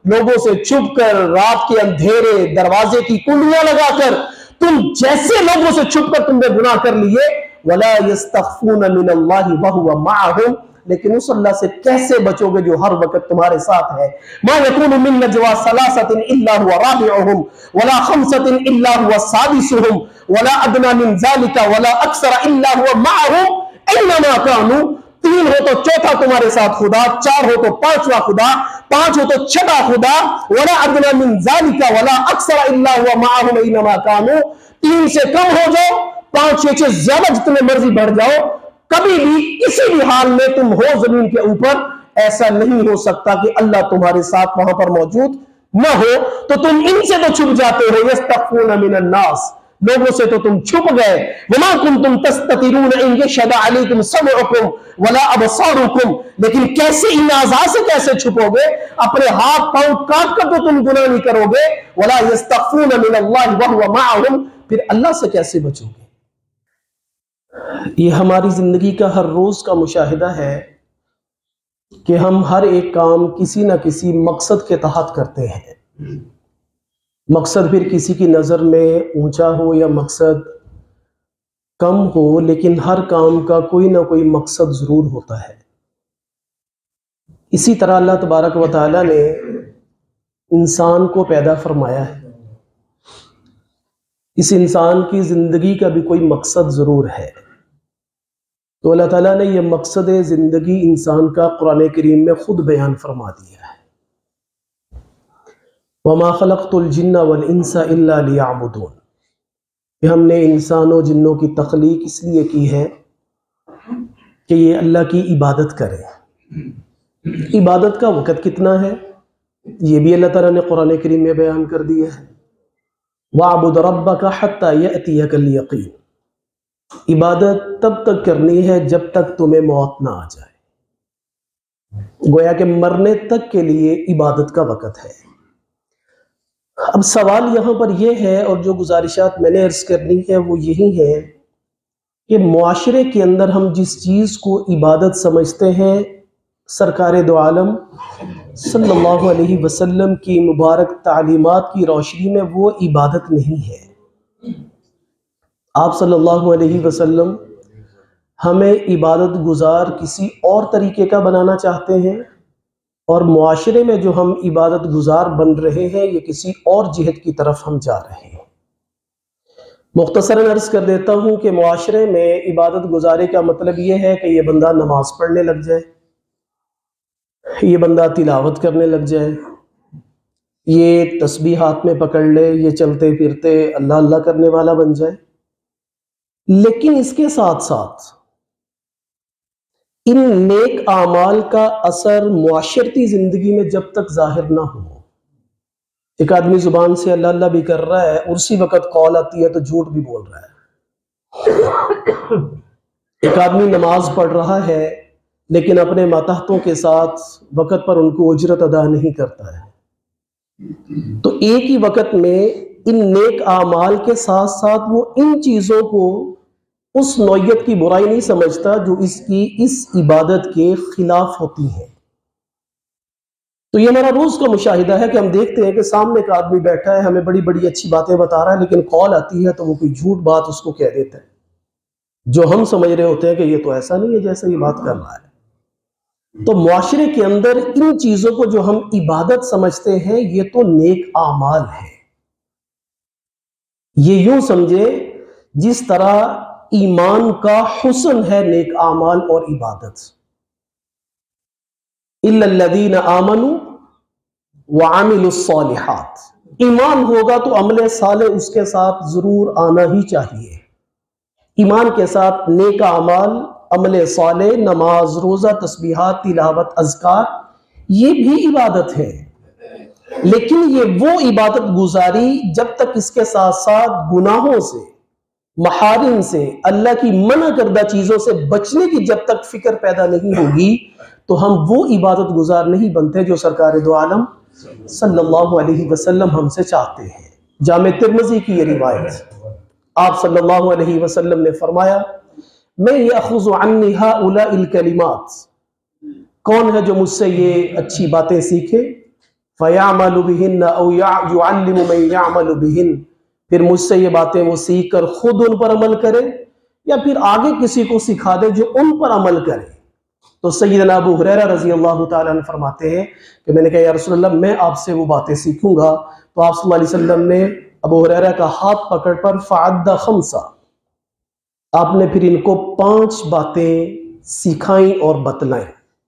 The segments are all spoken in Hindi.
लोगों से छुप कर, रात के अंधेरे दरवाजे की कुंडियां लगाकर, तुम जैसे लोगों से छुप कर तुमने गुनाह कर लिए। वला यस्तखफून मिनल्लाहि वहुवा माअहुम, लेकिन उस अल्लाह से कैसे बचोगे जो हर वक्त तुम्हारे साथ है। मा यकूनु मिन नजवा सलासतिन इल्ला हुवा राबिउहुम वला खमसतिन इल्ला हुवा सादिसुहुम वला अदना मिन ज़ालिका वला अक्सर इल्ला हुवा माअहुम ऐनमा कानू। तीन हो तो चौथा तुम्हारे साथ खुदा, चार हो तो पांचवा खुदा, पांच हो तो छठा खुदा, वला अदना मिन ज़ालिका वला अक्सर इल्ला हुवा माअहुम ऐनमा कानू। तीन से कम हो जाओ, पांच से ज्यादा जितने मर्जी बढ़ जाओ, कभी भी किसी भी हाल में तुम हो जमीन के ऊपर, ऐसा नहीं हो सकता कि अल्लाह तुम्हारे साथ वहां पर मौजूद न हो। तो तुम इनसे तो छुप जाते हो, यस्तखफून मिनन नास, लोगों से तो तुम छुप गए। वमा कुंतुम तस्ततिरून इन यशहद अलैकुम समउकुम वला अबसारुकुम, लेकिन कैसे इन आज़ा से कैसे छुपोगे? अपने हाथ पांव काट कर तो तुम गुनाह नहीं करोगे। वला यस्तखफून मिनल्लाहि वहुवा माअहुम, फिर अल्लाह से कैसे बचोगे? ये हमारी जिंदगी का हर रोज का मुशाहिदा है कि हम हर एक काम किसी ना किसी मकसद के तहत करते हैं। मकसद फिर किसी की नज़र में ऊंचा हो या मकसद कम हो, लेकिन हर काम का कोई ना कोई मकसद ज़रूर होता है। इसी तरह अल्लाह तबारक व तआला ने इंसान को पैदा फरमाया है। इस इंसान की ज़िंदगी का भी कोई मकसद ज़रूर है। तो अल्लाह ताला ने यह मकसद ज़िंदगी इंसान का कुरान करीम में ख़ुद बयान फरमा दिया है। वमा खलक़तुल जिन्ना वल इंसा इल्ला लियअबुदून, कि हमने इंसानों जिन्नों की तख्लीक इसलिए की है कि ये अल्लाह की इबादत करें। इबादत का वक़्त कितना है ये भी अल्लाह ताला ने कुरान करीम में बयान कर दिया है। वअबुद रब्बका हत्ता यअतियकल यकीन, इबादत तब तक करनी है जब तक तुम्हें मौत ना आ जाए। गोया कि मरने तक के लिए इबादत का वक़्त है। अब सवाल यहाँ पर यह है, और जो गुजारिशात मैंने अर्ज करनी है वो यही है कि मुआशरे के अंदर हम जिस चीज़ को इबादत समझते हैं, सरकार दो आलम सल्लल्लाहु अलैहि वसल्लम की मुबारक तालीमात की रोशनी में वो इबादत नहीं है। आप सल्लल्लाहु अलैहि वसल्लम हमें इबादत गुजार किसी और तरीके का बनाना चाहते हैं, और मुआशरे में जो हम इबादत गुजार बन रहे हैं ये किसी और जिहत की तरफ हम जा रहे हैं। मुख्तसरन अर्ज कर देता हूँ कि मुआशरे में इबादत गुजारे का मतलब ये है कि ये बंदा नमाज पढ़ने लग जाए, ये बंदा तिलावत करने लग जाए, ये तस्बीह हाथ में पकड़ ले, ये चलते फिरते अल्लाह अल्लाह करने वाला बन जाए। लेकिन इसके साथ साथ इन नेक आमाल का असर मुआशरती जिंदगी में जब तक जाहिर ना हो, एक आदमी जुबान से अल्लाह अल्लाह भी कर रहा है, उसी वक्त कॉल आती है तो झूठ भी बोल रहा है। एक आदमी नमाज पढ़ रहा है लेकिन अपने मातहतों के साथ वक़्त पर उनको उजरत अदा नहीं करता है। तो एक ही वक़्त में इन नेक आमाल के साथ साथ वो इन चीज़ों को उस नौयत की बुराई नहीं समझता जो इसकी इस इबादत के खिलाफ होती है। तो ये हमारा रोज का मुशाहिदा है कि हम देखते हैं कि सामने का आदमी बैठा है, हमें बड़ी बड़ी अच्छी बातें बता रहा है, लेकिन कॉल आती है तो वो कोई झूठ बात उसको कह देता है, जो हम समझ रहे होते हैं कि ये तो ऐसा नहीं है जैसा ये बात कर रहा है। तो मुआशरे के अंदर इन चीजों को जो हम इबादत समझते हैं ये तो नेक आमाल है। ये यूं समझे जिस तरह ईमान का हुस्न है नेक आमाल और इबादत। इल्लल्लज़ीना आमनू व अमिलुस्सालिहात, ईमान होगा तो अमले साले उसके साथ जरूर आना ही चाहिए। ईमान के साथ नेक आमाल, अमले साले, नमाज, रोजा, तस्बीहात, तिलावत, अज़कार, ये भी इबादत है। लेकिन ये वो इबादत गुजारी जब तक इसके साथ साथ गुनाहों से, महारिम से, अल्लाह की मना करदा चीजों से बचने की जब तक फिक्र पैदा नहीं होगी तो हम वो इबादत गुजार नहीं बनते जो सरकार दो आलम सल्लल्लाहु अलैहि वसल्लम हमसे चाहते हैं। जामे तिर्मिज़ी की ये रिवायत, आप सल्लल्लाहु अलैहि वसल्लम ने फरमाया, मैं यअख़ुज़ु अन्नी हाउलाइल कलिमात, कौन है जो मुझसे ये अच्छी बातें सीखे? फयामलु बिहिन औ युअल्लिमु मन यामलु बिहिन, फिर मुझसे ये बातें वो सीख कर खुद उन पर अमल करे या फिर आगे किसी को सिखा दे जो उन पर अमल करे। तो सैयदना अबू हुरैरा रजी अल्लाह तआला अन्हु फरमाते हैं कि मैंने कहा या रसूलल्लाह मैं आपसे वो बातें सीखूंगा। तो आप सल्लल्लाहु अलैहि वसल्लम ने अबू हुरैरा का हाथ पकड़ पर फ़अद्दा खम्सा, आपने फिर इनको 5 बातें सिखाई और बतलाई।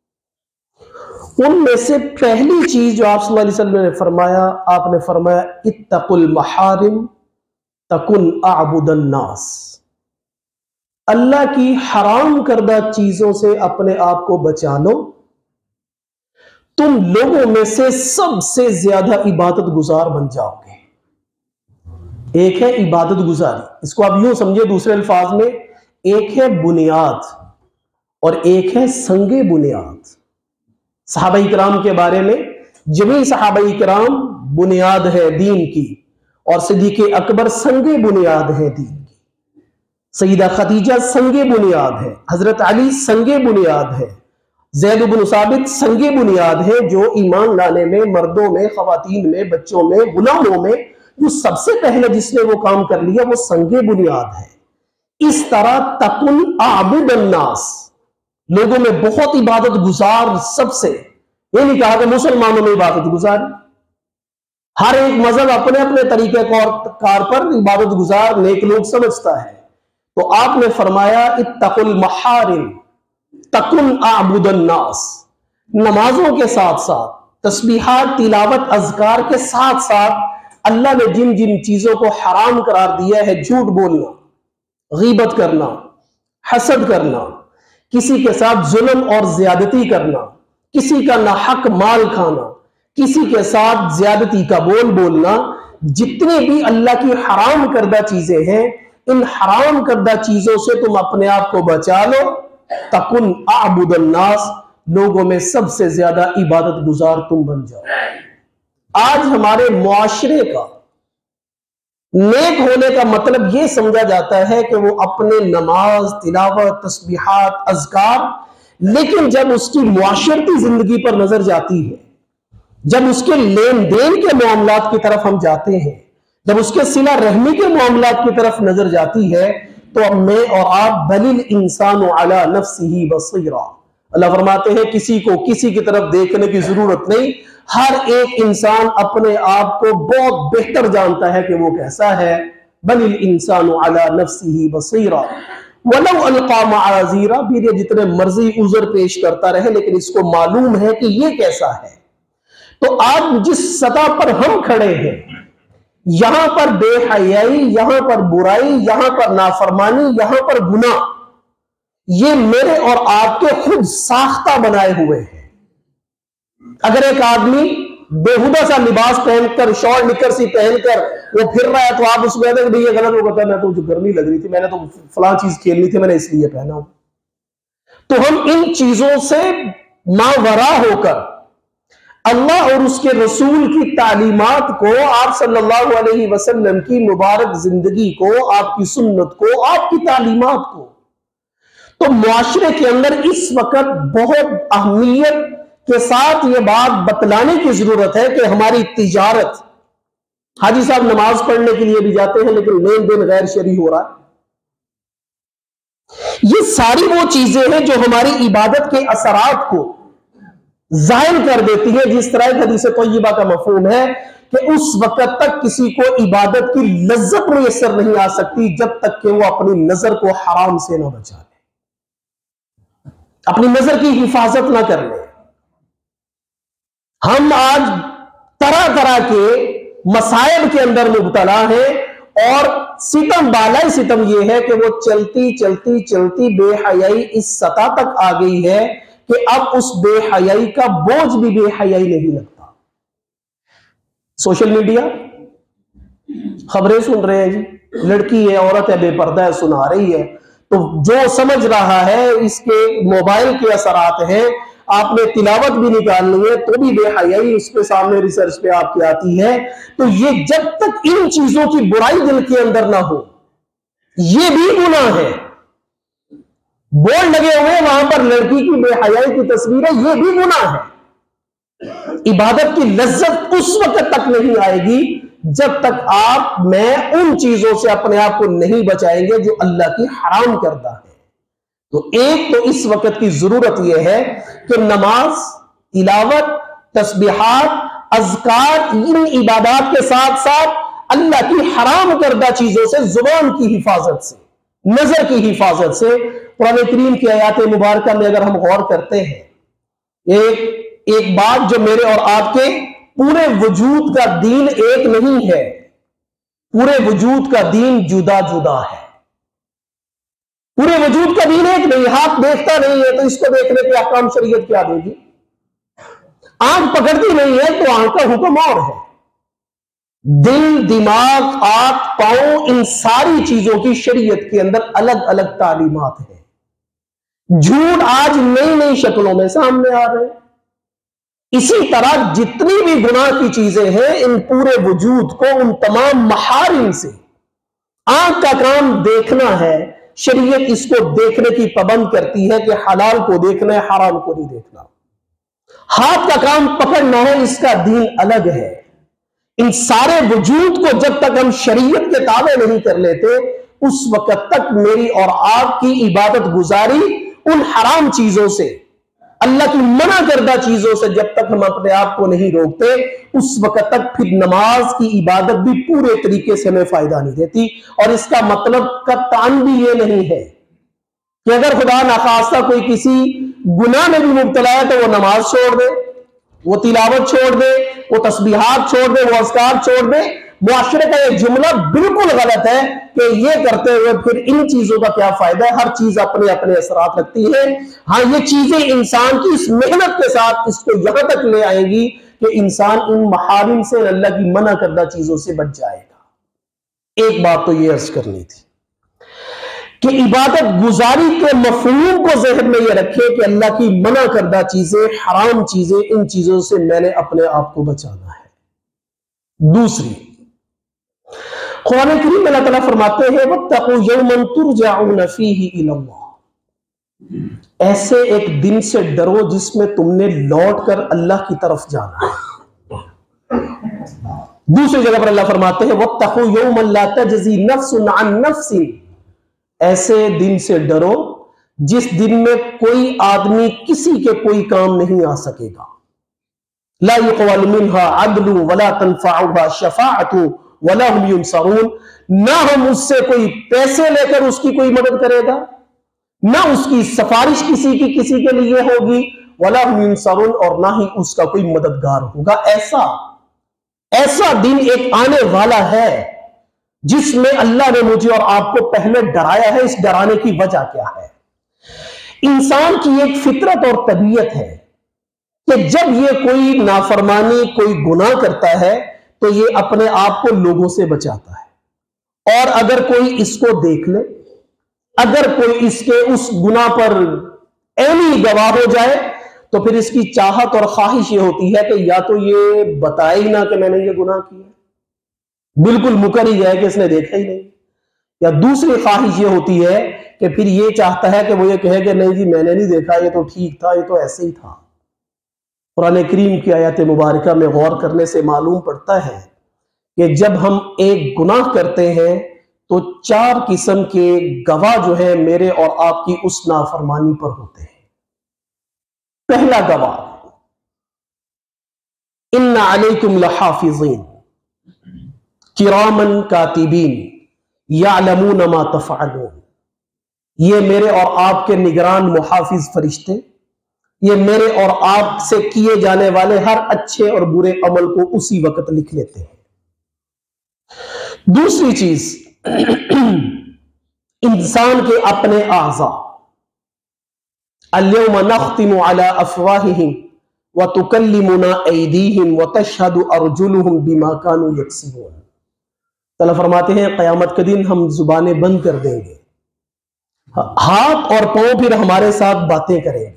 उनमें से पहली चीज जो आप सल्लल्लाहु अलैहि वसल्लम ने फरमाया, आपने फरमाया इत्तकुल महारिम तकुन अअबुदन नास, अल्लाह की हराम करदा चीजों से अपने आप को बचा लो, तुम लोगों में से सबसे ज्यादा इबादत गुजार बन जाओगे। एक है इबादत गुजारी, इसको आप यूं समझिए दूसरे अल्फाज में, एक है बुनियाद और एक है संगे बुनियाद। सहाबाई किराम के बारे में, जमी सहाबाई किराम बुनियाद है दीन की और सिद्दीक़ अकबर संगे बुनियाद है दीन की, सईदा खदीजा संगे बुनियाद है, हजरत अली संगे बुनियाद है, ज़ैद इब्न साबित संगे बुनियाद है, जो ईमान लाने में, मर्दों में, खवातीन में, बच्चों में, गुलामों में जो सबसे पहले जिसने वो काम कर लिया वो संगे बुनियाद है। इस तरह तकुन आबुदन नास, लोगों में बहुत इबादत गुजार सबसे, ये नहीं कहा कि मुसलमानों में इबादत गुजार, हर एक मजहब अपने अपने तरीके कार पर इबादत गुजार नेक लोग समझता है। तो आपने फरमाया इत्तकुल महारिम तकुन आबुदन नास, नमाजों के साथ साथ तस्बीहात तिलावत अज़कार के साथ साथ अल्लाह ने जिन जिन चीजों को हराम करार दिया है, झूठ बोलना, गीबत करना, हसद करना, किसी के साथ जुल्म और ज्यादती करना, किसी का नाहक माल खाना, किसी के साथ ज्यादती का बोल बोलना, जितने भी अल्लाह की हराम करदा चीजें हैं, इन हराम करदा चीजों से तुम अपने आप को बचा लो, तकुन अअबुदन नास, लोगों में सबसे ज्यादा इबादत गुजार तुम बन जाओ। आज हमारे मुआशरे का नेक होने का मतलब यह समझा जाता है कि वो अपने नमाज, तिलावत, तस्बीहात, अज़कार, लेकिन जब उसकी मुआशरती जिंदगी पर नजर जाती है, जब उसके लेन देन के मामलात की तरफ हम जाते हैं, जब उसके सिला रहमी के मामलात की तरफ नजर जाती है, तो अब मैं और आप बलिल इंसान अला नफ्सिही बसीरा, अल्लाह फरमाते हैं किसी को किसी की तरफ देखने की जरूरत नहीं, हर एक इंसान अपने आप को बहुत बेहतर जानता है कि वो कैसा है। बलिल इंसान अला नफ्सिही बसीरा वलौ अलका माअज़ीरा, फिर ये जितने मर्जी उज़र पेश करता रहे लेकिन इसको मालूम है कि ये कैसा है। तो आज जिस सतह पर हम खड़े हैं, यहां पर बेहयाई, यहां पर बुराई, यहां पर नाफरमानी, यहां पर गुनाह, ये मेरे और आपके खुद साख्ता बनाए हुए हैं। अगर एक आदमी बेहुदा सा लिबास पहनकर, शॉर्ट निकर सी पहनकर वो फिर रहा है, तो आप उसमें कहते हैं ये गलत, वो कहता है मैं तो गर्मी लग रही थी, मैंने तो फलां चीज खेलनी थी, मैंने इसलिए पहना हूं। तो हम इन चीजों से मावरा होकर अल्लाह और उसके रसूल की तालीमात को, आप सल्लल्लाहु अलैहि वसल्लम की मुबारक जिंदगी को, आपकी सुन्नत को, आपकी तालीमात को, तो मुआशरे के अंदर इस वक्त बहुत अहमियत के साथ ये बात बतलाने की जरूरत है कि हमारी तिजारत, हाजी साहब नमाज पढ़ने के लिए भी जाते हैं लेकिन लेन देन गैर शरई हो रहा है, ये सारी वो चीजें हैं जो हमारी इबादत के असरात को जाहिर कर देती है। जिस तरह हदीस तय्यबा का मफहूम है कि उस वक्त तक किसी को इबादत की लज्जत मुयस्सर नहीं आ सकती जब तक कि वो अपनी नजर को हराम से ना बचा ले, अपनी नजर की हिफाजत ना कर ले। हम आज तरह तरह के मसाइल के अंदर मुब्तला हैं और सितम बालाई सितम यह है कि वो चलती चलती चलती बेहयाई इस सतह तक आ गई है कि अब उस बेहयाई का बोझ भी बेहयाई नहीं लगता। सोशल मीडिया खबरें सुन रहे हैं जी, लड़की है, औरत है, बेपर्दा है, सुना रही है, तो जो समझ रहा है इसके मोबाइल के असरात हैं। आपने तिलावत भी निकालनी है तो भी बेहयाई उसके सामने रिसर्च पे आपकी आती है। तो ये जब तक इन चीजों की बुराई दिल के अंदर ना हो, ये भी गुनाह है। बोर्ड लगे हुए वहां पर लड़की की बेहयाई की तस्वीर है, ये भी गुनाह है। इबादत की लज्जत उस वक्त तक नहीं आएगी जब तक आप मैं उन चीजों से अपने आप को नहीं बचाएंगे जो अल्लाह की हराम करदा है। तो एक तो इस वक्त की जरूरत यह है कि नमाज, तिलावत, तस्बीहात, अज़कार, इन इबादत के साथ साथ अल्लाह की हराम करदा चीजों से, जुबान की हिफाजत से, नजर की हिफाजत से। कुरान करीम की आयत मुबारका में अगर हम गौर करते हैं, एक बात जो मेरे और आपके पूरे वजूद का दीन एक नहीं है, पूरे वजूद का दीन जुदा जुदा है। पूरे वजूद का दीन एक नहीं। हाथ देखता नहीं है तो इसको देखने के अहकाम शरीयत क्या देगी? आंख पकड़ती नहीं है तो आंख का हुक्म और है। दिल, दिमाग, आंख, पांव, इन सारी चीजों की शरीयत के अंदर अलग अलग तालीमात है। झूठ आज नई नई शक्लों में सामने आ रहे हैं। इसी तरह जितनी भी गुनाह की चीजें हैं, इन पूरे वजूद को उन तमाम महारिम से, आंख का काम देखना है, शरीयत इसको देखने की पाबंद करती है कि हलाल को देखना है, हराम को नहीं देखना। हाथ का काम पकड़ना है, इसका दीन अलग है। इन सारे वजूद को जब तक हम शरीयत के ताबे नहीं कर लेते, उस वक्त तक मेरी और आपकी इबादत गुजारी उन हराम चीजों से, अल्लाह की मना करदा चीजों से जब तक हम अपने आप को नहीं रोकते, उस वक्त तक फिर नमाज की इबादत भी पूरे तरीके से हमें फायदा नहीं देती। और इसका मतलब कत्तान भी ये नहीं है कि अगर खुदा नाखास्ता कोई किसी गुनाह में भी मुब्तला है तो वो नमाज छोड़ दे, वो तिलावत छोड़ दे, वो तस्बीहात छोड़ दे, वो अज़कार छोड़ दे। मुआशरे का ये जुमला बिल्कुल गलत है कि ये करते हुए फिर इन चीजों का क्या फायदा है। हर चीज अपने अपने असरात रखती है। हाँ, ये चीजें इंसान की इस मेहनत के साथ इसको यहां तक ले आएंगी कि इंसान इन महारिम से, अल्लाह की मना करदा चीजों से बच जाएगा। एक बात तो ये अर्ज करनी थी कि इबादत गुजारी के मफहूम को ज़हन में ये रखे कि अल्लाह की मना करदा चीजें, हराम चीजें, इन चीजों से मैंने अपने आप को बचाना है। दूसरी, कुरान करीम में अल्लाह ताला फरमाते हैं वत्तक़ू यौमन तुरजऊन फीही इलल्लाह, ऐसे एक दिन से डरो जिसमें तुमने लौट कर अल्लाह की तरफ जाना है। दूसरी जगह पर अल्लाह फरमाते हैं वत्तक़ू यौमन ला तजज़ी नफ्सुन अन नफ्सिन, ऐसे दिन से डरो जिस दिन में कोई आदमी किसी के कोई काम नहीं आ सकेगा। ला युक़बल मिन्हा अदलु वला तनफ़अुहा शफ़ाअतु वला हुम युनसरून, ना हम उससे कोई पैसे लेकर उसकी कोई मदद करेगा, ना उसकी सिफारिश किसी की किसी के लिए होगी, वला हुम युनसरून, और ना ही उसका कोई मददगार होगा। ऐसा दिन एक आने वाला है जिसमें अल्लाह ने मुझे और आपको पहले डराया है। इस डराने की वजह क्या है? इंसान की एक फितरत और तबीयत है कि जब ये कोई नाफरमानी, कोई गुनाह करता है तो ये अपने आप को लोगों से बचाता है। और अगर कोई इसको देख ले, अगर कोई इसके उस गुनाह पर ऐनी गवाह हो जाए, तो फिर इसकी चाहत और ख्वाहिश ये होती है कि या तो ये बताए ही ना कि मैंने ये गुनाह किया, बिल्कुल मुकर ही जाए कि इसने देखा ही नहीं, या दूसरी ख्वाहिश ये होती है कि फिर ये चाहता है कि वो ये कहे कि नहीं जी मैंने नहीं देखा, ये तो ठीक था, ये तो ऐसे ही था। कुरान करीम की आयत मुबारका में गौर करने से मालूम पड़ता है कि जब हम एक गुनाह करते हैं तो 4 किस्म के गवाह जो है मेरे और आपकी उस नाफरमानी पर होते हैं। पहला गवाह, इन्ना अलैकुम लहाफिज़ीन किरामन कातिबीन यालमून मा तफ़अलून, ये मेरे और आपके निगरान मुहाफिज फरिश्ते, ये मेरे और आप से किए जाने वाले हर अच्छे और बुरे अमल को उसी वक्त लिख लेते हैं। दूसरी चीज, इंसान के अपने आज़ा, अल्यौम नख्तिमु अला अफ़वाहिहिम व तुकल्लिमुना ऐदीहिम व तशहदु अर्जुलुहुम बिमा कानू यक्सिबून। तआला फरमाते हैं क़यामत के दिन हम जुबानें बंद कर देंगे, हाथ और पांव फिर हमारे साथ बातें करेंगे।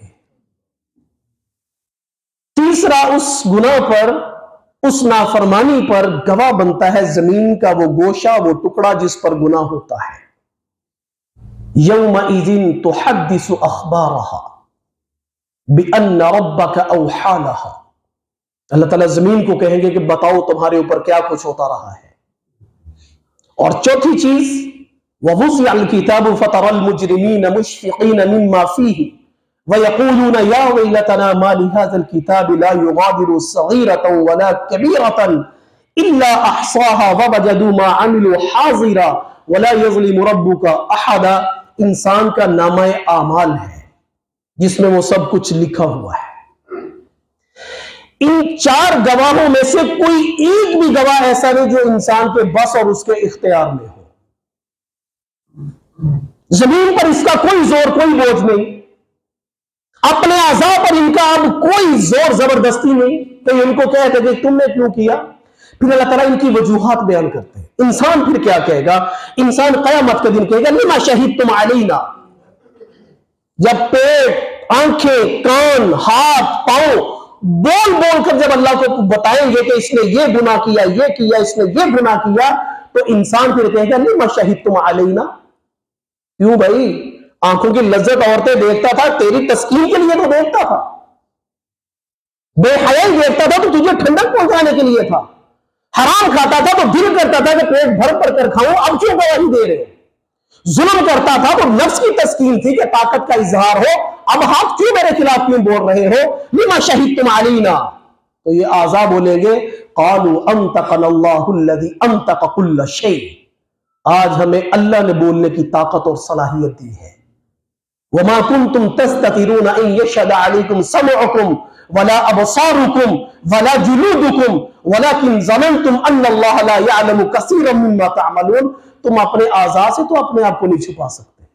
तीसरा, उस गुनाह पर, उस नाफरमानी पर गवाह बनता है जमीन का वो गोशा, वो टुकड़ा जिस पर गुनाह होता है। यौमइज़िन तुहद्दिसु अख़बारहा बिअन्न रब्बका औहा लहा, अल्लाह ताला जमीन को कहेंगे कि बताओ तुम्हारे ऊपर क्या कुछ होता रहा है। और चौथी चीज, ववुज़िअल किताबु फतरल मुजरिमीन मुश्फिकीन मिम्मा फीही वयक़ूलून या वैलतना मा लिहाज़ल किताबि ला युग़ादिरु सग़ीरतन वला कबीरतन इल्ला अहसाहा ववजदू मा अमिलू हाज़िरा वला यज़लिमु रब्बुका अहदा। इंसान का नामा आमाल है जिसमें वो सब कुछ लिखा हुआ है। इन चार गवाहों में से कोई एक भी गवाह ऐसा नहीं जो इंसान के बस और उसके इख्तियार में हो। जमीन पर इसका कोई जोर, कोई बोझ नहीं। अपने आज़ा पर इनका अब कोई जोर जबरदस्ती नहीं। तो इनको कहते कि तुमने क्यों किया। फिर अल्लाह ताला इनकी वजूहात बयान करते हैं। इंसान फिर क्या कहेगा? इंसान क़यामत के दिन कहेगा लिमा शहीदतुम अलैना। जब पेट, आंखें, कान, हाथ, पांव बोल बोल कर जब अल्लाह को बताएंगे कि इसने ये गुनाह किया, ये किया, इसने ये गुनाह किया, तो इंसान फिर कहेगा लिमा शहीदतुम अलैना। क्यों भाई? आंखों की लज्जत औरतें देखता था, तेरी तस्कीन के लिए तो देखता था। बेहयाई देखता था तो तुझे ठंडक पहुंचाने के लिए था। हराम खाता था तो दिल करता था कि पेट भर पर कर खाऊं, अब क्यों गवाही दे रहे हो। जुल्म करता था तो नफ्स की तस्कीन थी कि ताकत का इजहार हो, अब हाथ क्यों मेरे खिलाफ क्यों बोल रहे हो। लिमा शहीदतुम अलैना। तो ये आज़ा बोलेंगे क़ालू अंतक़नल्लाहु अल्लज़ी अंतक़ कुल्ल शै। आज हमें अल्लाह ने बोलने की ताकत और सलाहियत दी है। वमा कुंतुम तस्ततिरून अन यशहद अलैकुम समउकुम वला अबसारुकुम वला जुलूदुकुम वलाकिन ज़ननतुम अन्नल्लाह ला यअलमु कसीरम मिम्मा तअमलून। तुम अपने आज़ा से तो अपने आप को नहीं छुपा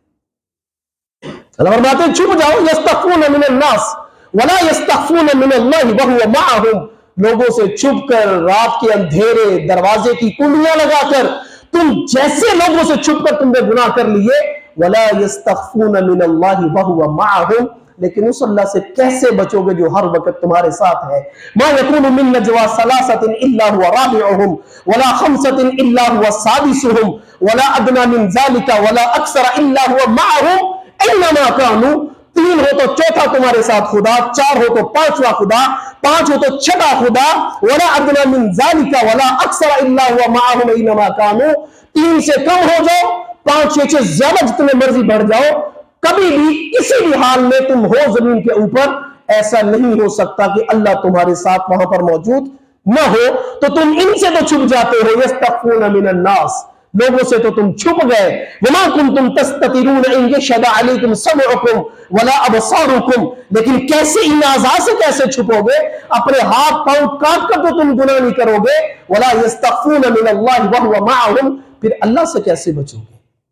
सकते। अल्लाह फरमाते हैं छुप जाओ। यस्तख़फ़ून मिनन नास वला यस्तख़फ़ून मिनल्लाहि वहुवा मअहुम। लोगों से छुप कर, रात के अंधेरे दरवाजे की कुंडियां लगाकर तुम जैसे लोगों से छुपकर तुमने गुनाह कर लिए। वला यस्तख़फ़ून मिनल्लाहि वहुवा मअहुम। लेकिन उस अल्लाह से कैसे बचोगे जो हर वक्त तुम्हारे साथ है। मा यकूनु मिन नजवा सलासतिन इल्ला हुवा राबिउहुम वला खमसतिन इल्ला हुवा सादिसुहुम वला अदना मिन ज़ालिका वला अक्सर इल्ला हुवा मअहुम ऐनमा कानू। तीन हो तो चौथा तुम्हारे साथ खुदा, चार हो तो पांचवा खुदा, पांच हो तो छठा खुदा। वला अदना मिन ज़ालिका वला अक्सर इल्ला हुवा मअहुम ऐनमा कानू। तीन से कम हो जाओ, पांच छह से ज्यादा जितने मर्जी बढ़ जाओ, कभी भी किसी भी हाल में तुम हो जमीन के ऊपर, ऐसा नहीं हो सकता कि अल्लाह तुम्हारे साथ वहां पर मौजूद न हो। तो तुम इनसे तो छुप जाते हो। यस्तख़फ़ून मिनन नास। लोगों से तो तुम छुप गए। वमा कुंतुम तस्ततिरून अन यशहद अलैकुम समउकुम वला अबसारुकुम। लेकिन कैसे इन आज़ा से कैसे छुपोगे? अपने हाथ पांव काट कर तो तुम गुनाह नहीं करोगे। वला यस्तख़फ़ून मिनल्लाहि वहुवा मअहुम। फिर अल्लाह से कैसे बचोगे?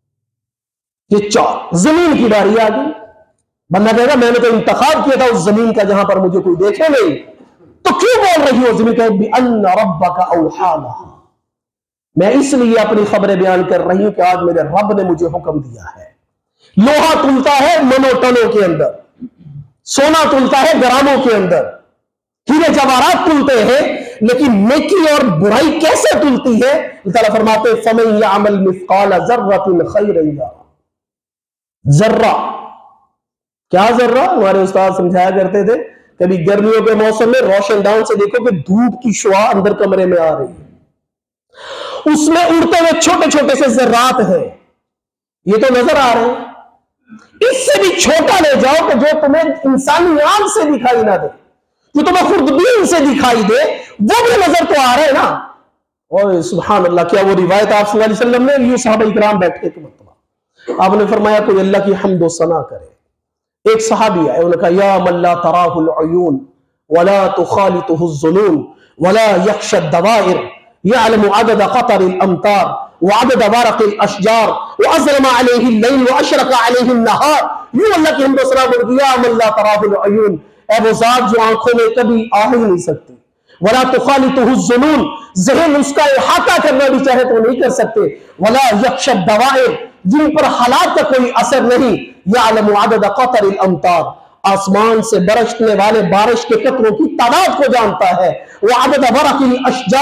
ये चार। जमीन की बारी आ गई। बंदा कहेगा मैंने तो इंतखाब किया था उस जमीन का जहां पर मुझे कोई देखे नहीं, तो क्यों बोल रही हो? जमीन कहे बिअन्न रब्बका औहा लहा। मैं इसलिए अपनी खबरें बयान कर रही हूं कि आज मेरे रब ने मुझे हुक्म दिया है। लोहा तुलता है मनोटनों के अंदर, सोना तुलता है ग्रामों के अंदर, हीरे जवाहरात तुलते हैं, लेकिन नेकी और बुराई कैसे तुलती है? अल्लाह ताला फरमाते हैं फमन यअमल मिस्काल ज़र्रतिन खैरन यरा। जर्रा, क्या जर्रा? हमारे उस्ताद समझाया करते थे, कभी गर्मियों के मौसम में रोशनदान से देखो कि धूप की शुआ अंदर कमरे में आ रही है, उसमें उड़ते हुए छोटे छोटे से जर्रात हैं, ये तो नजर आ रहे हैं। इससे भी छोटा ले जाओ कि जो तुम्हें इंसानी आंख से दिखाई ना दे, जो तुम्हें खुर्दबीन से दिखाई दे, वो भी नजर तो आ रहे हैं ना। और सुभान अल्लाह, क्या वो रिवायत आप सल्लल्लाहु अलैहि वसल्लम ने, यूं सहाबा इकराम बैठे तो आपने फरमाया कोई अल्लाह की हम्द व सना करे। एक सहाबी आए, उन्होंने कहा या मन ला तराहुल उयून वला तुखालितुहु ज़ुनून वला यख्शा दवाइर यअलमु अदद क़तरिल अमतार व अदद बरक़िल अशजार व अज़लमा अलैहि लैल व अशरक़ा अलैहि नहार। यूं अल्लाह की हम्द व सना बोल या मन ला तराहुल उयून, ऐ वो ज़ात जो आंखों में कभी आ ही नहीं सकती, वला तुखालितुहु ज़ुनून, ज़हन उसका इहाता करना भी चाहे तो नहीं कर सकते, वला यख्शा दवाइर, जिन पर हालात का कोई असर नहीं, यअलमु अदद क़तरिल अमतार, आसमान से बरसने वाले बारिश के कतरों की तादाद को जानता है, वह अदद बरक़िल अशजार,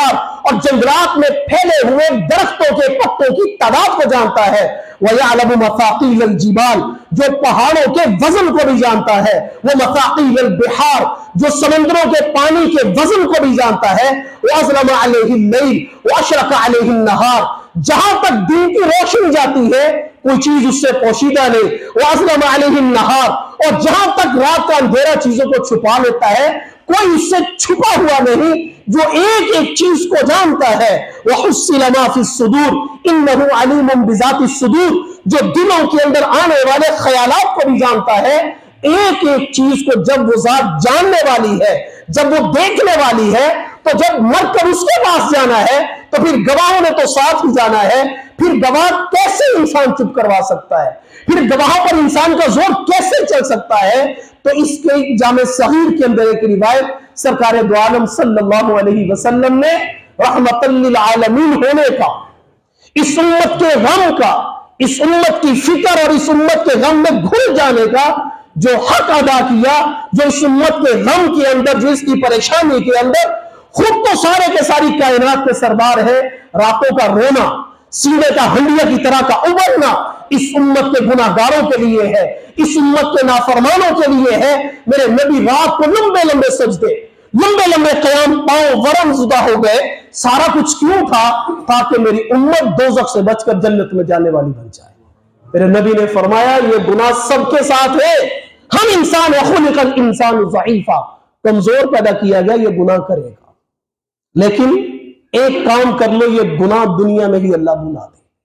और जंगलात में फैले हुए दरख्तों के पत्तों की तादाद को जानता है। वयअलमु मफाकील जिबाल, जो पहाड़ों के वजन को भी जानता है। वो मफाकील बिहार, जो समंदरों के पानी के वजन को भी जानता है। वअज़लम अलैहिल लैल वअशरक अलैहिन नहार, जहां तक दिन की रोशनी जाती है कोई चीज उससे पोशीदा नहीं। वअज़लम अलैहिन नहार, और जहां तक रात का अंधेरा चीजों को छुपा लेता है कोई उससे छुपा हुआ नहीं, जो एक एक चीज को जानता है। वहुस्सिल मा फिस सुदूर इन्नहु अलीमुम बिज़ातिस सुदूर, जो दिलों के अंदर आने वाले ख्यालात को भी जानता है। एक एक चीज को जब वो जात जानने वाली है, जब वो देखने वाली है, तो जब मरकर उसके पास जाना है तो फिर गवाहों ने तो साथ ही जाना है। फिर गवाह कैसे इंसान चुप करवा सकता है, फिर गवाहों पर इंसान का जोर कैसे चल सकता है। तो इसके जामे सगीर के अंदर एक रिवायत सरकार दो आलम सल्लल्लाहु अलैहि वसल्लम ने रहमतल लिल आलमीन होने का, इस उम्मत के गम का, इस उम्मत की फिक्र और इस उम्मत के गम में घुल जाने का जो हक अदा किया, जो इस उम्मत के गम के अंदर, जो इसकी परेशानी के अंदर खुद तो सारे के सारी कायनात के सरदार है, रातों का रोना, सीने का हंडिया की तरह का उबलना इस उम्मत के गुनाहगारों के लिए है, इस उम्मत के नाफरमानों के लिए है। मेरे नबी रात को लंबे लंबे सजदे, लंबे लंबे कयाम, पांव वरम जुदा हो गए। सारा कुछ क्यों था? ताकि मेरी उम्मत दोज़ख से बचकर जन्नत में जाने वाली बन जाए। मेरे नबी ने फरमाया ये गुनाह सबके साथ है। हम इंसान, खुलिकल इंसान ज़ईफ़ा, कमजोर पैदा किया गया, ये गुनाह करेगा। लेकिन एक काम कर लो, ये गुनाह दुनिया में ही अल्लाह भुला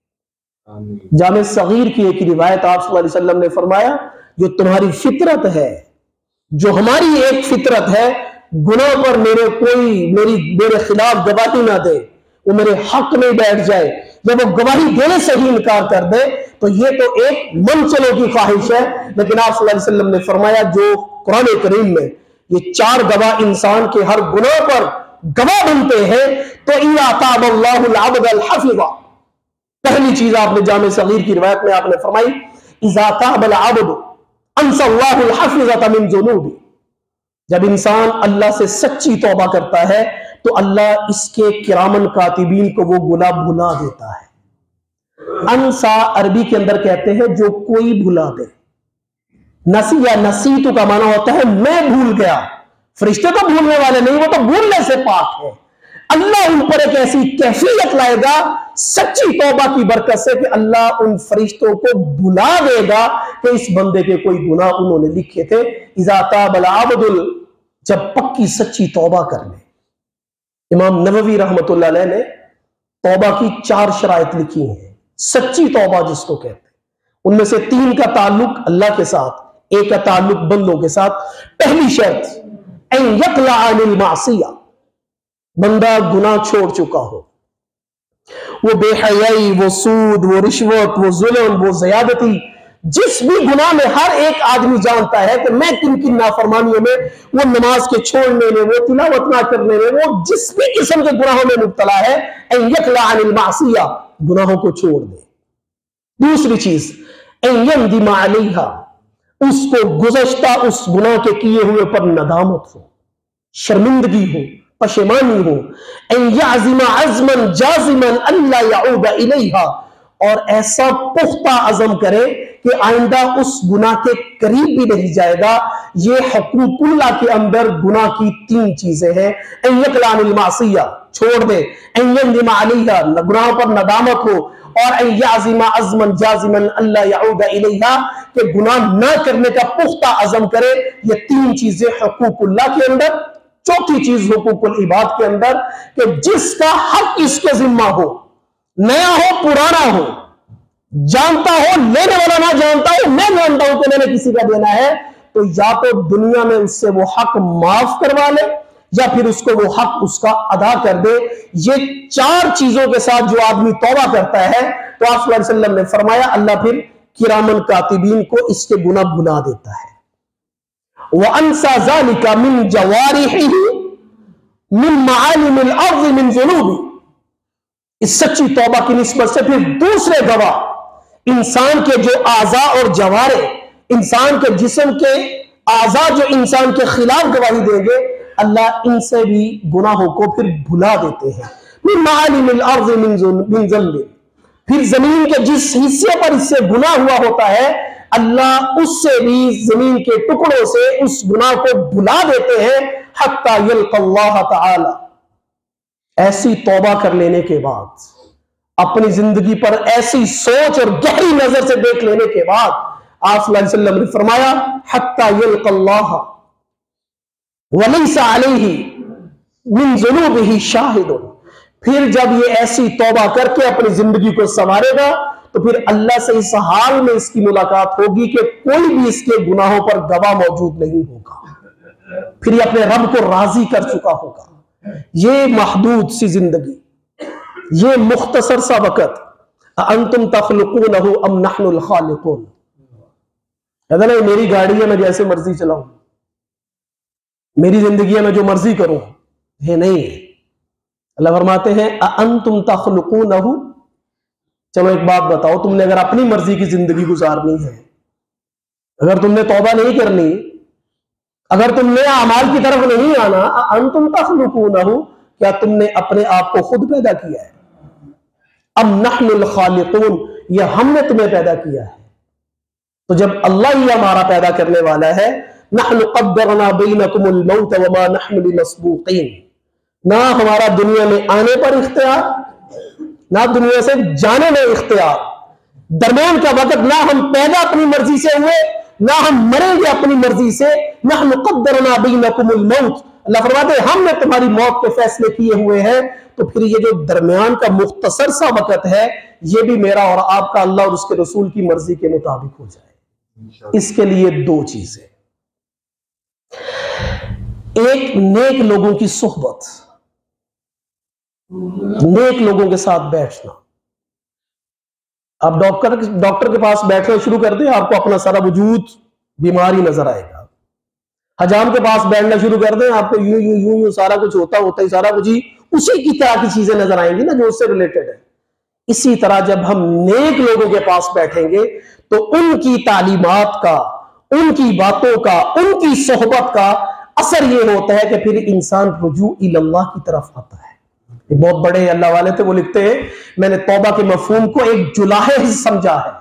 दे। जामे सगीर की एक रिवायत आप सल्लल्लाहु अलैहि वसल्लम ने फरमाया, जो तुम्हारी फितरत है, जो हमारी एक फितरत है, गुनाह पर मेरे खिलाफ गवाही ना दे, वो मेरे हक में बैठ जाए, जब वो गवाही देने से ही इनकार कर दे तो ये तो एक मन चलो की ख्वाहिश है। लेकिन आप सल्लल्लाहु अलैहि वसल्लम ने फरमाया, जो कुरान करीम में ये चार गवाह इंसान के हर गुनाह पर गवाह बनते हैं, तो इज़ाताबल्लाहुल अब्दल हफ़िज़ा, पहली चीज आपने जामे सगीर की रिवायत में आपने फरमाई, इज़ाताबल अब्द अंसल्लाहुल हफ़िज़ता मिन ज़ुनूबी, जब इंसान अल्लाह से सच्ची तौबा करता है तो अल्लाह इसके किरामन कातिबीन को वो गुनाह भुला देता है। अंसा अरबी के अंदर कहते हैं जो कोई भुला दे। नसी या नसीतु का माना होता है मैं भूल गया। फरिश्ते तो भूलने वाले नहीं, वो तो भूलने से पाक है। अल्लाह उन पर एक ऐसी कैफियत लाएगा सच्ची तौबा की बरकत से कि अल्लाह उन फरिश्तों को बुला देगा कि इस बंदे के कोई गुनाह उन्होंने लिखे थे। इज़ा ताबल अब्दुल, जब पक्की सच्ची तौबा कर ले। इमाम नववी रहमतुल्लाह अलैह ने तौबा की 4 शराइत लिखी हैं, सच्ची तौबा जिसको कहते हैं। उनमें से 3 का ताल्लुक अल्लाह के साथ, 1 का ताल्लुक बंदों के साथ। पहली शर्त अन यक़ला अनिल मासिया, बंदा गुनाह छोड़ चुका हो, वो बेहयाई, वो सूद, वो रिश्वत, वो जुल्म, वो ज़ियादती, जिस भी गुनाह में हर एक आदमी जानता है कि मैं किन किन नाफरमानियों में, वो नमाज के छोड़ने में, वो तिलावत ना करने में, वो जिस भी किस्म के गुनाहों में मुब्तला है, अन यक़ला अनिल मासिया, गुनाहों को छोड़ दे। दूसरी चीज अन यंदिम अलैहा, उसको गुज़श्ता उस गुनाह के किए हुए पर नदामत हो, शर्मिंदगी हो, पशेमानी हो। अन याज़िमा अज़मन जाज़िमन अल्ला यऊद इलैहा, और ऐसा पुख्ता अज़म करे कि आइंदा उस गुनाह के करीब भी नहीं जाएगा। ये हुकूकुल्लाह के अंदर गुनाह की 3 चीजें हैं। अन यक़ला अनिल मासिया, छोड़ दे, अन यंदिम अलैहा, गुनाह पर नदामत हो, और अन याज़िमा अज़मन जाज़िमन अल्ला यऊद इलैहा, कि गुनाह ना करने का पुख्ता अज़म करे। ये 3 चीजें हुकूकुल्लाह के अंदर। चौथी चीज हुकूकुल इबाद के अंदर, कि जिसका हक इसके जिम्मा हो, नया हो पुराना हो, जानता हो लेने वाला ना जानता हो, मैं जानता हूं कि मैंने किसी का देना है, तो या तो दुनिया में उससे वो हक माफ करवा ले या फिर उसको वो हक उसका अदा कर दे। ये 4 चीजों के साथ जो आदमी तौबा करता है, तो आप सल्लल्लाहु अलैहि वसल्लम ने फरमाया अल्लाह फिर किरामन कातिबीन को इसके गुनाह भुला देता है। व अंसा ज़ालिका मिन जवारिही मिन माआलिमिल अर्ज़ मिन ज़ुनूबी, इस सच्ची तौबा की निस्बत से फिर दूसरे गवाह, इंसान के जो आज़ा और जवारे, इंसान के जिस्म के आज़ा जो इंसान के खिलाफ गवाही देंगे, अल्लाह इनसे भी गुनाहों को फिर भुला देते हैं। मिन मालिमिल अर्ज़ मिन ज़ंबिन, फिर जमीन के जिस हिस्से पर इससे गुनाह हुआ होता है अल्लाह उससे भी जमीन के टुकड़ों से उस गुनाह को भुला देते हैं, हत्ता यल्क़ल्लाह तआला, ऐसी तौबा कर लेने के बाद, अपनी जिंदगी पर ऐसी सोच और गहरी नजर से देख लेने के बाद आप सल्लल्लाहु अलैहि वसल्लम ने फरमाया हत्ता यल्क़ल्लाह वलैसा अलैहि मिन ज़ुनूबिही शाहिदुन, फिर जब ये ऐसी तौबा करके अपनी जिंदगी को संवारेगा तो फिर अल्लाह से इस हाल में इसकी मुलाकात होगी कि कोई भी इसके गुनाहों पर गवाह मौजूद नहीं होगा, फिर ये अपने रब को राजी कर चुका होगा। ये महदूद सी जिंदगी, ये मुख्तसर सा वक़्त, अंतुम तख्लुकूनहु अम नहनुल खालिकून, कहता ना मेरी गाड़ी है, मैं जैसे मर्जी चलाऊं, मेरी जिंदगी है, मैं जो मर्जी करूं, ये नहीं है। अल्लाह फरमाते हैं अंतुम तख्लुकूनहु, चलो एक बात बताओ, तुमने अगर अपनी मर्जी की जिंदगी गुजारनी है, अगर तुमने तौबा नहीं करनी, अगर तुमने अमाल की तरफ नहीं आना, अंतुम तख्लुकूनहु, क्या तुमने अपने आप को खुद पैदा किया है? अम नहनुल खालिकून, यह हमने तुम्हें पैदा किया है। तो जब अल्लाह ही हमारा पैदा करने वाला है, नहनु क़द्दरना बैनकुमुल मौत वमा नहनु बिमस्बूक़ीन, ना हमारा दुनिया में आने पर इख्तियार, ना दुनिया से जाने में इख्तियार, दरमियान का वक़्त, ना हम पैदा अपनी मर्जी से हुए, ना हम मरेंगे अपनी मर्जी से। नहनु क़द्दरना बैनकुमुल मौत, अल्लाह फरमाते हमने तुम्हारी मौत के फैसले किए हुए हैं। तो फिर ये जो दरमियान का मुख्तसर सा वक़्त है, ये भी मेरा और आपका अल्लाह और उसके रसूल की मर्जी के मुताबिक हो जाए। इसके लिए दो चीजें, एक नेक लोगों की सोहबत, नेक लोगों के साथ बैठना। आप डॉक्टर के पास बैठना शुरू कर दें, आपको अपना सारा वजूद बीमारी नजर आएगा। हजाम के पास बैठना शुरू कर दें, आपको यूं यूं यूं यूं सारा कुछ होता ही सारा कुछ ही उसी की तरह की चीजें नजर आएंगी ना, जो उससे रिलेटेड है। इसी तरह जब हम नेक लोगों के पास बैठेंगे तो उनकी तालीमात का, उनकी बातों का, उनकी सोहबत का असर यह होता है कि फिर इंसान रुजू इल्लाह की तरफ आता है। एक बहुत बड़े अल्लाह वाले थे, वो लिखते हैं मैंने तौबा के मफहूम को एक जुलाहे समझा है।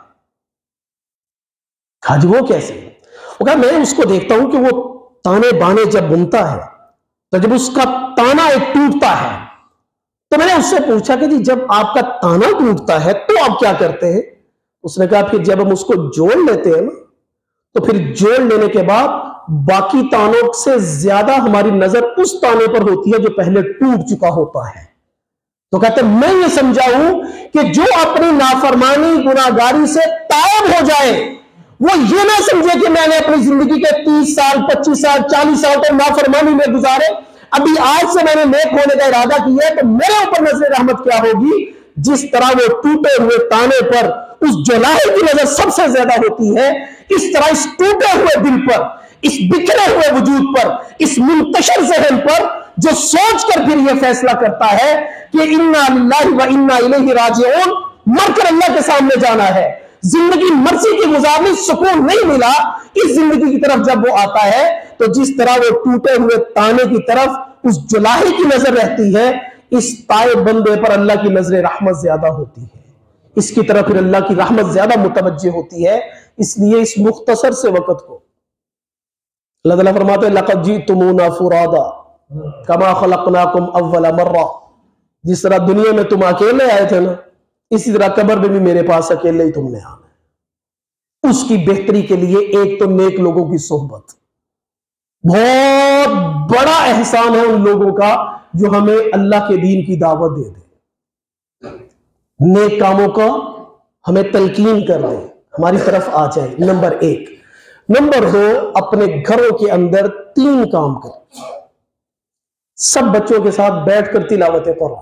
आज वो कैसे? वो कहा मैं उसको देखता हूं कि वो ताने बाने जब बुनता है तो जब उसका ताना एक टूटता है, तो मैंने उससे पूछा कि जी जब आपका ताना टूटता है तो आप क्या करते हैं? उसने कहा फिर जब हम उसको जोड़ लेते हैं ना, तो फिर जोड़ लेने के बाद बाकी तानों से ज्यादा हमारी नजर उस ताने पर होती है जो पहले टूट चुका होता है। तो कहते मैं ये समझा हूं कि जो अपनी नाफरमानी गुनाहगारी से तायब हो जाए, वो ये ना समझे कि मैंने अपनी जिंदगी के 30 साल 25 साल 40 साल तक नाफरमानी में गुजारे, अभी आज से मैंने नेक होने का इरादा किया है तो मेरे ऊपर नजर रहमत क्या होगी। जिस तरह वो टूटे हुए ताने पर उस जुलाहे की नजर सबसे ज्यादा होती है, इस तरह इस टूटे हुए दिल पर, इस बिखरे हुए वजूद पर, इस मुंतशिर ज़हन पर जो सोच कर फिर यह फैसला करता है कि इन्ना लिल्लाहि व इन्ना इलैहि राजिऊन, मरकर अल्लाह के सामने जाना है, जिंदगी मर्जी की गुजारनी, सुकून नहीं मिला, इस जिंदगी की तरफ जब वो आता है तो जिस तरह वो टूटे हुए ताने की तरफ उस जुलाहे की नजर रहती है, इस ताइब बंदे पर अल्लाह की नजर रहमत ज्यादा होती है, इसकी तरफ फिर अल्लाह की रहमत ज्यादा मुतवज्जे होती है। इसलिए इस मुख्तसर से वक़्त को अल्लाह ताला फरमाते हैं लक़द जीतुमूना फुरादा कमा खलक़नाकुम अव्वल मर्रा, जिस तरह दुनिया में तुम अकेले आए थे ना, इसी तरह कब्र में भी मेरे पास अकेले ही तुमने आना है। उसकी बेहतरी के लिए एक तो नेक लोगों की सोहबत, बहुत बड़ा एहसान है उन लोगों का जो हमें अल्लाह के दीन की दावत दे दे, नेक कामों का हमें तलकीन कर दे, हमारी तरफ आ जाए। नंबर एक। नंबर दो, अपने घरों के अंदर 3 काम कर, सब बच्चों के साथ बैठकर तिलावत कुरान।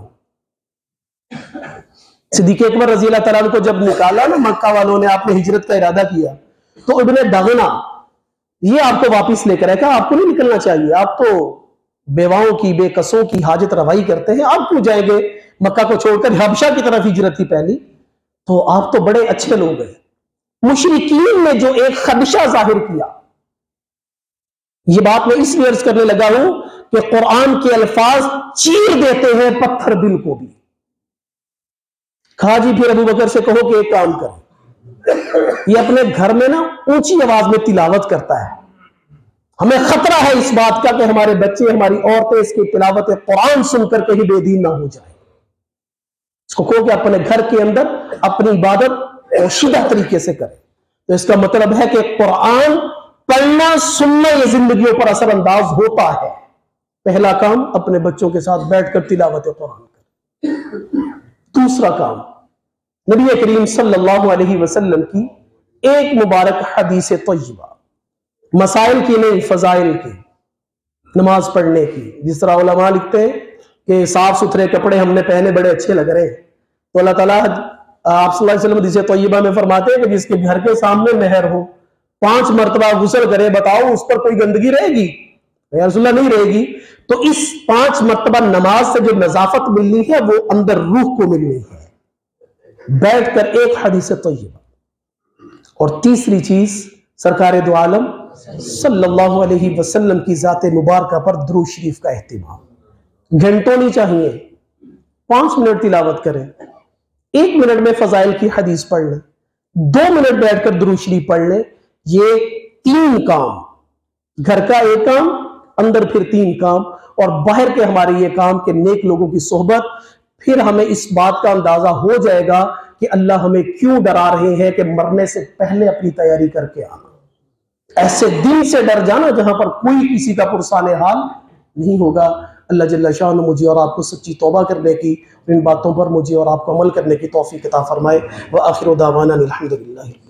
सिद्दीक़ अकबर रज़ी अल्लाह तआला को जब निकाला ना मक्का वालों ने, आपने हिजरत का इरादा किया, तो इब्ने दगना ये आपको वापस लेकर आया, आपको नहीं निकलना चाहिए, आप तो बेवाओं की बेकसों की हाजत रवाई करते हैं, आप क्यों जाएंगे मक्का को छोड़कर हबशा की तरफ हिजरत थी पहली, तो आप तो बड़े अच्छे लोग हैं। मुशरिकीन ने जो एक खदशा जाहिर किया, ये बात मैं इसलिए अर्ज करने लगा हूं कि कुरान के अल्फाज चीर देते हैं पत्थर दिल को भी। कहा जी फिर अबू बकर से कहो कि एक काम करें, ये अपने घर में ना ऊंची आवाज में तिलावत करता है, हमें खतरा है इस बात का कि हमारे बच्चे हमारी औरतें इसकी तिलावत कुरान सुनकर कहीं बेदीन ना हो जाए। इसको कहो कि अपने घर के अंदर अपनी इबादत पोशीदा तरीके से करें। तो इसका मतलब है कि कुरान पढ़ना सुनना ये जिंदगियों पर असरअंदाज होता है। पहला काम अपने बच्चों के साथ बैठकर तिलावत कुरान करें। दूसरा काम, नबी करीम सल्लल्लाहु अलैहि वसल्लम की एक मुबारक हदीस तय्यबा, मसाइल की नहीं फजाइल की, नमाज पढ़ने की। जिस तरह उलमा लिखते हैं कि साफ सुथरे कपड़े हमने पहने बड़े अच्छे लग रहे हैं, तो अल्लाह ताला आप सल्लल्लाहु अलैहि वसल्लम हदीस तय्यबा में फरमाते हैं कि जिसके घर के सामने नहर हो, 5 मरतबा गुस्ल करे, बताओ उस पर कोई गंदगी रहेगी? या रसूलल्लाह नहीं रहेगी। तो इस 5 मरतबा नमाज से जो नजाफत मिलनी है वो अंदर रूह को मिलनी है, बैठकर एक हदीस तय्यबा। और तीसरी चीज, सरकार दो आलम सल्लल्लाहु अलैहि वसल्लम की जाते मुबारका पर दुरूद शरीफ का एहतिमाम। घंटों नहीं चाहिए, 5 मिनट तिलावत करें, 1 मिनट में फजाइल की हदीस पढ़ लें, 2 मिनट बैठकर दुरूद शरीफ पढ़ लें। ये 3 काम, घर का एक काम, अंदर फिर 3 काम, और बाहर के हमारे ये काम के नेक लोगों की सोहबत। फिर हमें इस बात का अंदाजा हो जाएगा कि अल्लाह हमें क्यों डरा रहे हैं कि मरने से पहले अपनी तैयारी करके आना। ऐसे दिन से डर जाना जहां पर कोई किसी का पुरसाने हाल नहीं होगा। अल्लाह जल्ल शान मुझे और आपको सच्ची तौबा करने की, इन बातों पर मुझे और आपको अमल करने की तौफीक अता फरमाए। व आखिर दावाना अल्हम्दुलिल्लाह।